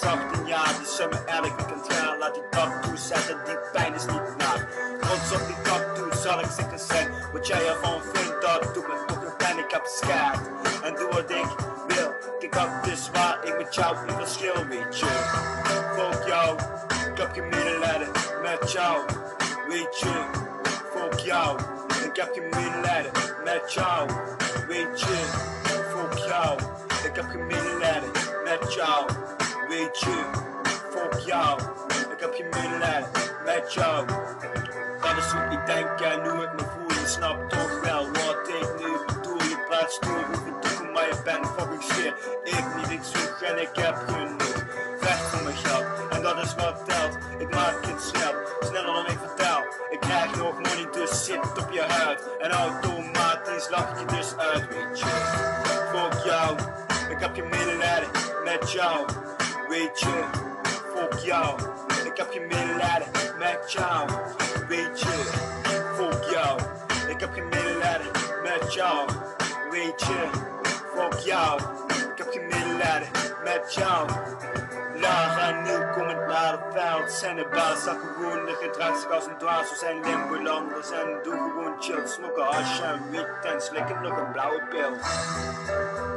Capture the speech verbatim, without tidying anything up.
achttien jaar, die summer elk weekend gaan. Laat die tattoo zetten, die pijn is niet na. Trots op die tattoo zal ik zeker zijn. Wat jij ervan vindt, dat doet me toch een pijn. Ik heb geschaard en doe wat ik wil. Kijk, dat is waar ik met jou niet verschil, weet je. Fuck jou, ik heb geen medelijden met jou, weet je. Fuck jou, ik heb geen medelijden met jou, weet je. Fuck jou, ik heb geen medelijden met jou, weet je. Fuck jou, ik heb geen medelijden met jou. Dat is hoe ik denk en hoe ik me voel. Je snapt toch wel wat ik nu bedoel. Je praat stoer, hoe je doet, maar je bent fucking scheer. Ik niet, ik zoek en ik heb genoeg. Vecht voor mijn geld en dat is wat telt. Ik maak het snel, sneller dan ik vertel. Ik krijg nog money, dus zit op je huid. En automatisch lach je dus uit, weet je. Fuck jou, ik heb geen medelijden met jou, weet je. Fuck jou, ik heb geen medelijden met jou, weet je. Fuck jou, ik heb geen medelijden met jou, weet je. Fuck jou, ik heb geen medelijden met jou. Laag en nu komend naar het veld. Zijn de baas, zag gewoon de gedrag zich als een dwaas. We zijn limbolanders en doe gewoon chill. Smokken hasje en wiet en slikken nog een blauwe pil.